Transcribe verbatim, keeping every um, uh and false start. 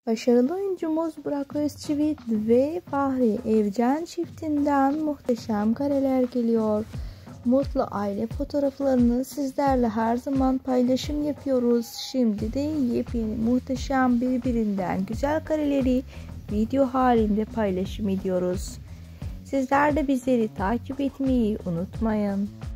Başarılı oyuncumuz Burak Özçivit ve Fahri Evcen çiftinden muhteşem kareler geliyor. Mutlu aile fotoğraflarını sizlerle her zaman paylaşım yapıyoruz. Şimdi de yepyeni muhteşem birbirinden güzel kareleri video halinde paylaşım ediyoruz. Sizler de bizleri takip etmeyi unutmayın.